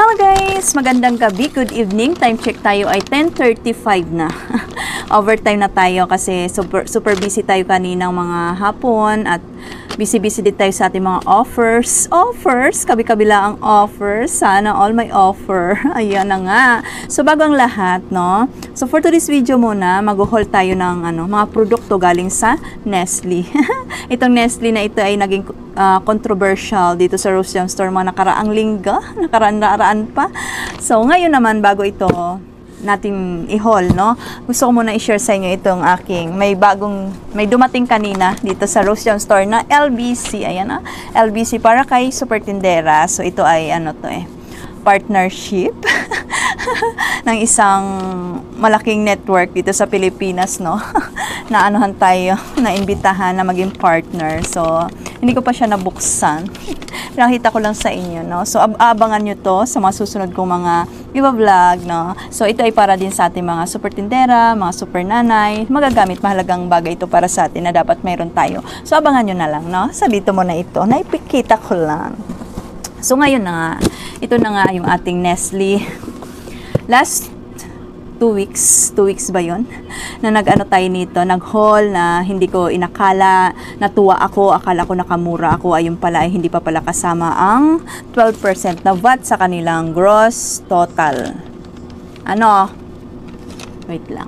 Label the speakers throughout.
Speaker 1: Hello guys! Magandang gabi, good evening. Time check tayo ay 10:35 na. Overtime na tayo kasi super busy tayo kaninang mga hapon at busy din tayo sa ating mga offers. Kabi-kabila ang offers. Sana all may offer. Ayan na nga. So bago ang lahat, no? So for today's video muna, mag-haul tayo ng mga produkto galing sa Nestle. Itong Nestle na ito ay naging controversial dito sa Rose Jam Store mga nakaraang linggo, nakaraan pa. So ngayon naman bago ito nating i-haul, no? Gusto ko muna i-share sa inyo itong aking may dumating kanina dito sa Rose Jam Store na LBC. Ayan na, LBC para kay Super Tindera. So ito ay partnership ng isang malaking network dito sa Pilipinas, no? Na tayo, na imbitahan na maging partner. So hindi ko pa siya nabuksan. Nakita ko lang sa inyo, no? So, abangan nyo to sa mga susunod kong mga vlog, no? So, ito ay para din sa ating mga super tindera, mga super nanay. Magagamit, mahalagang bagay ito para sa atin na dapat mayroon tayo. So, abangan nyo na lang, no? So, dito mo na ito. Naipikita ko lang. So, ngayon na nga. Ito na nga yung ating Nestle. Last 2 weeks ba yun? Na tayo nito, nag-haul na hindi ko inakala, natuwa ako, akala ko nakamura ako, ayun pala ay hindi pa pala kasama ang 12% na VAT sa kanilang gross total. Wait lang.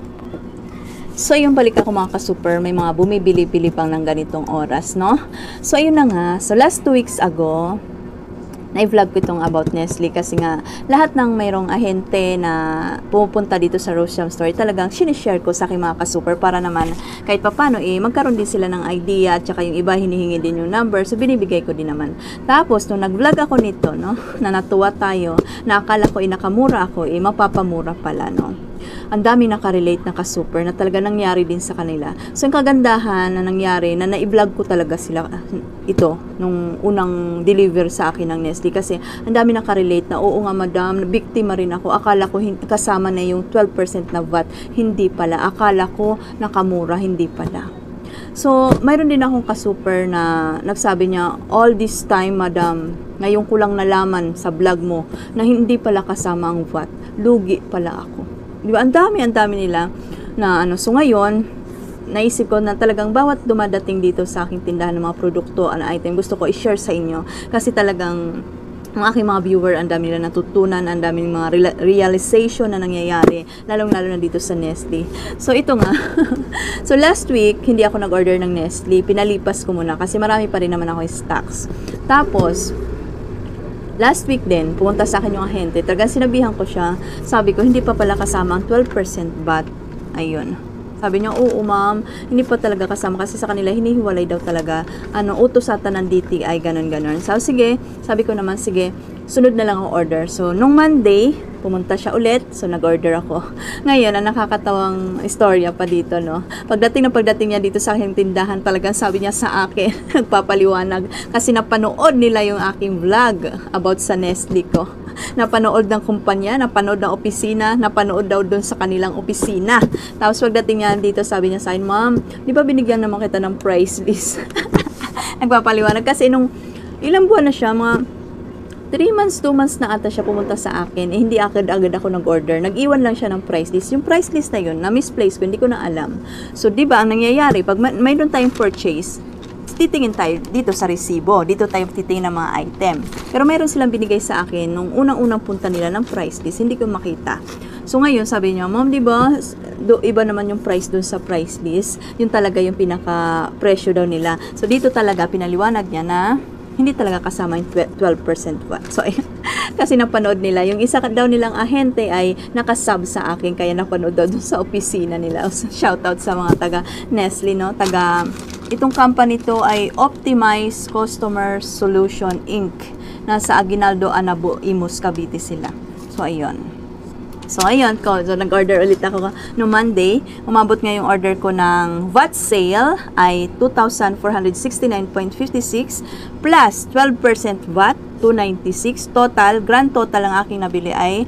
Speaker 1: So, yung balik ako mga ka-super, may mga bumibili-bili pang ng ganitong oras, no? So, ayun na nga. So, last 2 weeks ago, na-vlog ko itong about Nestle kasi nga lahat ng mayroong ahente na pumupunta dito sa Rose Jam Store talagang sinishare ko sa aking mga ka-super para naman kahit papano magkaroon din sila ng idea at saka yung iba hinihingi din yung number, so binibigay ko din naman. Tapos nung nag-vlog ako nito, no, na natuwa tayo, na akala ko nakamura ako, mapapamura pala, no. Ang dami nakarelate na ka-super na talaga nangyari din sa kanila. So, yung kagandahan na nangyari, na na-vlog ko talaga sila ito, nung unang deliver sa akin ng Nestle. Kasi, ang dami nakarelate na, oo nga madam, biktima rin ako. Akala ko kasama na yung 12% na VAT. Hindi pala. Akala ko nakamura, hindi pala. So, mayroon din akong ka-super na nagsabi niya, all this time, madam, ngayon ko lang nalaman sa vlog mo na hindi pala kasama ang VAT. Lugi pala ako. Di ba? Ang dami nila na So ngayon, naisip ko na talagang bawat dumadating dito sa aking tindahan ng mga produkto, item, gusto ko i-share sa inyo. Kasi talagang ang aking mga viewer, ang dami nila natutunan, ang dami mga realization na nangyayari, lalong-lalo na dito sa Nestle. So ito nga. So last week, hindi ako nag-order ng Nestle. Pinalipas ko muna kasi marami pa rin naman ako yung stocks. Tapos, last week din, pumunta sa akin yung ahente. Talagang sinabihan ko siya. Sabi ko, hindi pa pala kasama ang 12% VAT. Ayun. Sabi niya, oo ma'am, hindi pa talaga kasama kasi sa kanila, hinihiwalay daw talaga. Utos ata ng DTI, ganon. So, sige. Sabi ko naman, sige, sunod na lang ang order. So, nung Monday, pumunta siya ulit. So, nag-order ako. Ngayon, ang nakakatawang istorya pa dito, no? Pagdating niya dito sa aking tindahan, talagang sabi niya sa akin, nagpapaliwanag. Kasi napanood nila yung aking vlog about sa Nestle ko. Napanood ng kumpanya, napanood ng opisina, napanood daw doon sa kanilang opisina. Tapos pagdating niya dito, sabi niya sa akin, ma'am, di ba binigyan naman kita ng price list? Nagpapaliwanag kasi nung ilang buwan na siya, mga 3 months, 2 months na ata siya pumunta sa akin, hindi agad ako nag-order. Nag-iwan lang siya ng price list. Yung price list na yun, na-misplace ko, hindi ko na alam. So, di ba, ang nangyayari, pag mayroon tayong purchase, titingin tayo dito sa resibo. Dito tayo titingin ng mga item. Pero mayroon silang binigay sa akin nung unang-unang punta nila ng price list. Hindi ko makita. So ngayon, sabi niya, ma'am, di ba, iba naman yung price dun sa price list. Yun talaga yung pinaka-presyo daw nila. So dito talaga, pinaliwanag niya na hindi talaga kasama yung 12% VAT. So, kasi napanood nila. Yung isa daw nilang ahente ay nakasub sa akin. Kaya napanood daw dun sa opisina nila. So, shoutout sa mga taga Nestle, no? Itong company to ay Optimize Customer Solution Inc. Nasa Aguinaldo, Anabo, Imus, Cavite sila. So, ayun. So, nag-order ulit ako no Monday. Umabot nga yung order ko ng VAT sale ay 2,469.56 plus 12% VAT, 296. Grand total ang aking nabili ay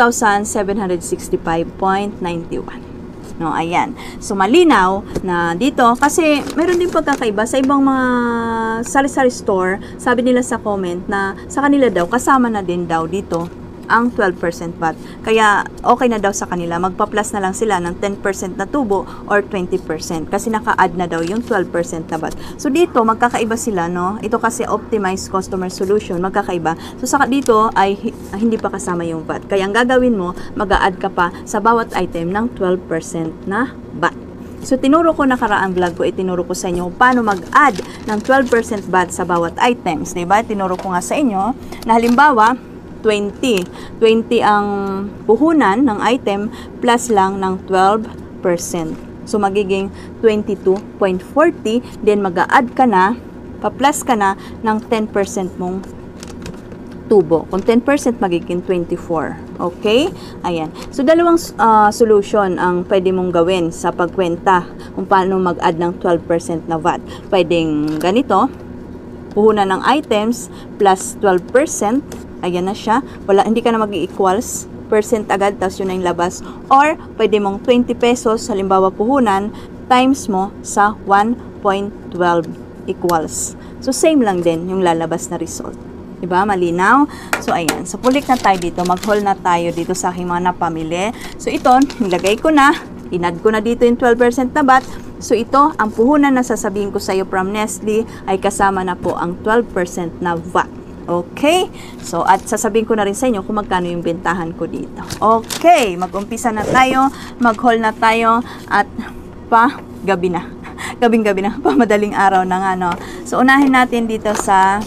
Speaker 1: 2,765.91. No, ayan. So, malinaw na dito, kasi meron din pagkakaiba sa ibang mga sari-sari store, sabi nila sa comment na sa kanila daw, kasama na din daw dito ang 12% VAT. Kaya okay na daw sa kanila, magpa-plus na lang sila ng 10% na tubo or 20% kasi naka-add na daw yung 12% na VAT. So dito magkakaiba sila, no? Ito kasi optimized customer solution, magkakaiba. So sa dito ay hindi pa kasama yung VAT. Kaya ang gagawin mo, mag-a-add ka pa sa bawat item ng 12% na VAT. So, tinuro ko nakaraang vlog ko, itinuro ko sa inyo kung paano mag-add ng 12% VAT sa bawat items. Diba? Tinuro ko nga sa inyo na halimbawa, 20 ang puhunan ng item plus lang ng 12%. So, magiging 22.40. Then, mag-a-add ka na, pa-plus ka na ng 10% mong tubo. Kung 10%, magiging 24. Okay? Ayan. So, dalawang solution ang pwede mong gawin sa pagkwenta kung paano mag-add ng 12% na VAT. Pwedeng ganito, puhunan ng items plus 12%. Ayan na siya. Hindi ka na mag-i-equals percent agad, tapos yun na yung labas. Or, pwede mong 20 pesos, halimbawa puhunan, times mo sa 1.12 equals. So, same lang din yung lalabas na result. Diba? Malinaw? So, ayan. So, pulik na tayo dito. Mag-haul na tayo dito sa aking mga napamili. So, ito, nilagay ko na. Inad ko na dito yung 12% na VAT. So, ito, ang puhunan na sasabihin ko sa iyo from Nestle ay kasama na po ang 12% na VAT. Okay? So, at sasabihin ko na rin sa inyo kung magkano yung bentahan ko dito. Okay. Mag-umpisa na tayo. Mag-haul na tayo. At gabi na. Gabing-gabi na. Madaling araw na nga, no? So, unahin natin dito sa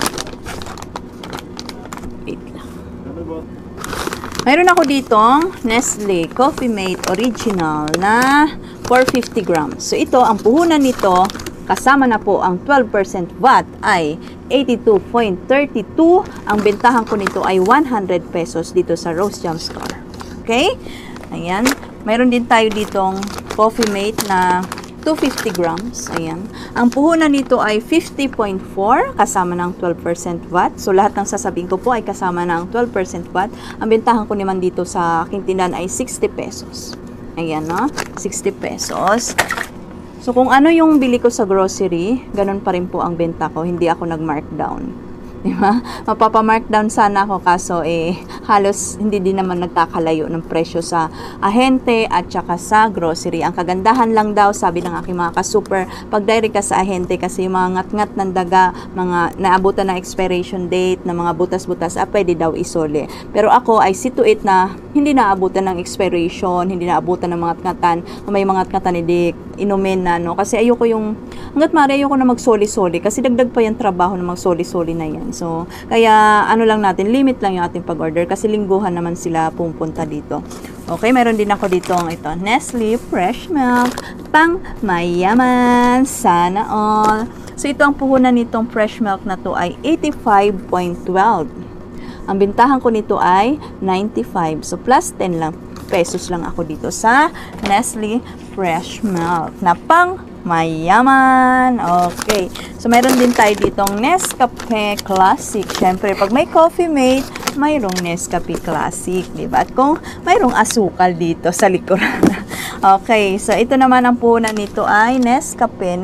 Speaker 1: mayroon ako ditong Nestle Coffee Mate Original na 450 grams. So, ito, ang puhunan nito, kasama na po ang 12% VAT ay 82.32. Ang bentahan ko nito ay 100 pesos dito sa Rose Jam Store. Okay? Ayan. Mayroon din tayo ditong Coffee Mate na 250 grams. Ayan. Ang puhunan nito ay 50.4 kasama ng 12% VAT. So, lahat ng sasabihin ko po ay kasama ng 12% VAT. Ang bentahan ko naman dito sa aking tindahan ay 60 pesos. Ayan, no? 60 pesos. So, kung ano yung bili ko sa grocery, ganun pa rin po ang benta ko. Hindi ako nag-markdown. Diba? Mapapa-markdown sana ako kaso halos hindi din naman nagkakalayo ng presyo sa ahente at saka sa grocery. Ang kagandahan lang daw, sabi ng aking mga ka-super, pag direct ka sa ahente kasi yung mga ngat-ngat ng daga, mga naabutan na expiration date, na mga butas-butas, pwede daw isole. Pero ako ay see to it na hindi naabutan ng expiration, hindi naabutan ng mga ngatan, kung may mga ngatan, hindi inumin na, no? Kasi ayoko yung, hanggat maaari ayoko na magsoli-soli kasi dagdag pa yung trabaho na magsoli-soli na yan. So, kaya ano lang natin, limit lang yung ating pag-order kasi lingguhan naman sila pupunta dito. Okay, meron din ako dito ito, Nestle Fresh Milk, pang mayaman, sana all. So, ito ang puhunan nitong fresh milk na to ay 85.12. Ang bintahan ko nito ay 95. So, plus 10 lang pesos lang ako dito sa Nestle Fresh Milk na pang mayaman. Okay. So, mayroon din tayo ditong Nescafe Classic. Siyempre, pag may Coffee Mate, mayroong Nescafe Classic, diba? At kung mayroong asukal dito sa likuran. Okay. So, ito naman ang puhunan nito ay Nescafe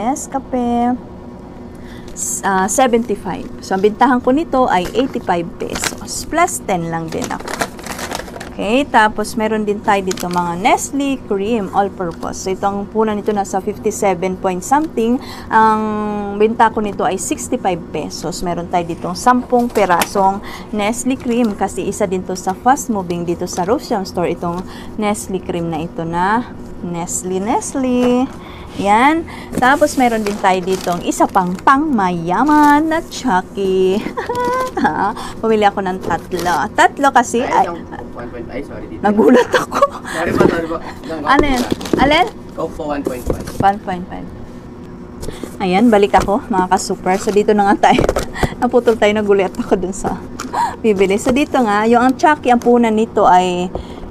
Speaker 1: 75. So, ang bintahan ko nito ay 85 pesos. Plus 10 lang din ako. Okay, tapos meron din tayo dito mga Nestle Cream All-Purpose. So, itong punan nito nasa 57 point something. Ang benta ko nito ay 65 pesos. Meron tayo ditong 10 perasong Nestle Cream kasi isa din to sa fast moving dito sa Rose Jam Store. Itong Nestle Cream na ito na Nestle. Yan. Tapos, meron din tayo ditong isa pang mayaman na Chucky. Pumili ako ng tatlo kasi ay,
Speaker 2: sorry dito.
Speaker 1: nagulat ako.
Speaker 2: Sorry po.
Speaker 1: Ano yan? Alin?
Speaker 2: Coke po 1.5.
Speaker 1: 1.5. Ayan, balik ako mga ka-super. So, dito na nga tayo. Naputol tayo, nagulat ako dun sa bibili. So, dito nga, yung ang Chucky, ang punan nito ay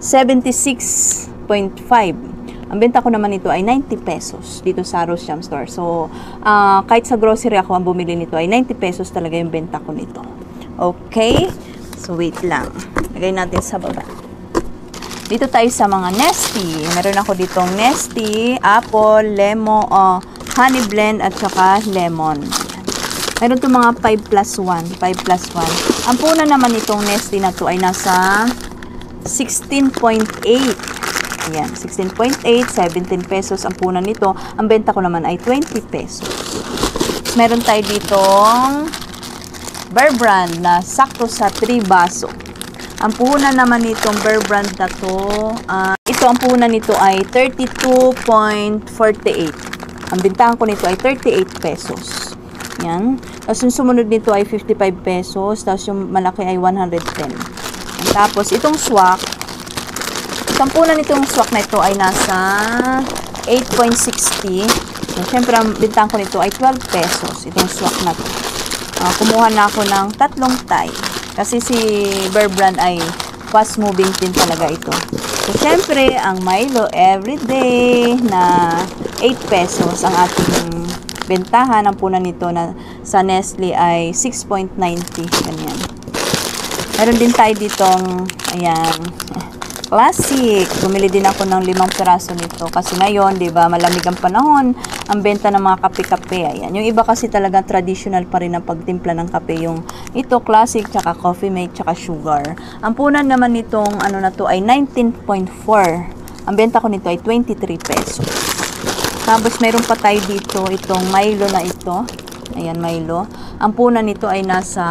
Speaker 1: 76.5. Ang benta ko naman nito ay 90 pesos dito sa Rose Jam Store. So, kahit sa grocery ako ang bumili nito ay 90 pesos talaga yung benta ko nito. Okay? So, wait lang. Lagay natin sa baba. Dito tayo sa mga Nestle. Meron ako ditong Nestle, apple, lemon, honey blend, at saka lemon. Meron itong mga 5+1. 5+1. Ang puna naman itong Nestle na to ay nasa 16.8. Ayan, 16.8, 17 pesos ang punan nito. Ang benta ko naman ay 20 pesos. Meron tayo ditong Bear Brand na sakto sa 3 baso. Ang puhunan naman nitong Bear Brand na to, ito ang puhunan nito ay 32.48. Ang bintahan ko nito ay 38 pesos. Yan. Tapos yung sumunod nito ay 55 pesos. Tapos yung malaki ay 110. Tapos itong swak, ang puhunan nitong swak na ito ay nasa 8.60. Siyempre ang bintahan ko nito ay 12 pesos. Itong swak na to. Kumuha na ako ng 3 tie. Kasi si Bear Brand ay fast moving din talaga ito. So, syempre, ang Milo everyday na 8 pesos ang ating bentahan. Ang punan nito na sa Nestle ay 6.90. Ganyan. Meron din tayo ditong, ayan, classic. Bumili din ako ng 5 piraso nito. Kasi ngayon, di ba, malamig ang panahon. Ang benta ng mga kape-kape. Ayan. Yung iba kasi talagang traditional pa rin ang pagtimpla ng kape. Yung ito, classic, tsaka coffee mate, tsaka sugar. Ang punan naman nitong, ano na to, ay 19.4. Ang benta ko nito ay 23 pesos. Tapos, meron pa tayo dito, itong Milo na ito. Ayan, Milo. Ang punan nito ay nasa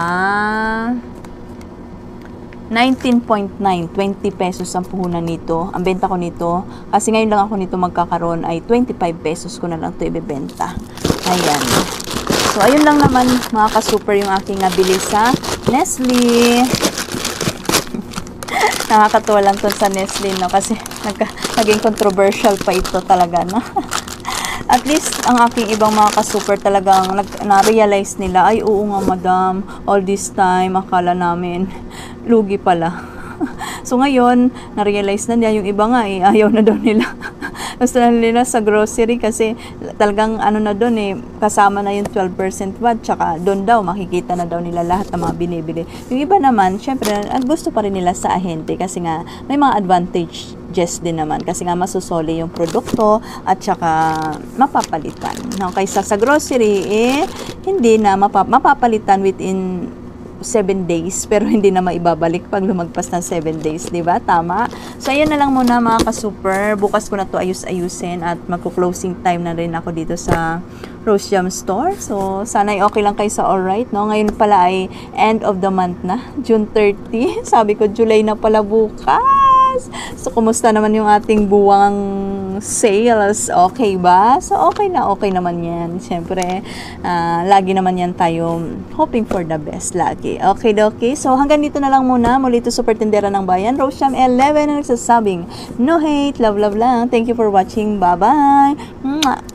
Speaker 1: 19.9, 20 pesos ang puhunan nito. Ang benta ko nito, kasi ngayon lang ako nito magkakaroon, ay 25 pesos ko na lang ito ibebenta. Ayan. So, ayun lang naman mga ka-super yung aking nabili sa Nestle. Nakakatuwa lang to sa Nestle, no? Kasi naging controversial pa ito talaga, no? At least, ang aking ibang mga ka-super talagang na-realize nila, ay oo nga madam, all this time, akala namin, lugi pala. So ngayon, na-realize na niya, yung iba nga ayaw na daw nila. Gusto na nila sa grocery kasi talagang ano na doon kasama na yung 12% VAT, tsaka doon daw makikita na daw nila lahat ng mga binibili. Yung iba naman, syempre, gusto pa rin nila sa ahente kasi nga may mga advantages din naman kasi nga masusoli yung produkto at tsaka mapapalitan. No, kaysa sa grocery, hindi na mapapalitan within 7 days, pero hindi na maibabalik pag lumagpas ng 7 days, di ba? Tama? So, ayan na lang muna mga ka-super. Bukas ko na to ayus-ayusin at magko-closing time na rin ako dito sa Rose Jam Store. So, sana'y okay lang kayo sa alright, no? Ngayon pala ay end of the month na, June 30. Sabi ko, July na pala bukas. So, kumusta naman yung ating buwang sales? Okay ba? So, okay naman yan. Siyempre, lagi naman yan tayo hoping for the best lagi. Okay. So, hanggang dito na lang muna. Muli ito, Super Tindera ng Bayan, Rose Jam 11 na nagsasabing, no hate, love lang. Thank you for watching. Bye-bye.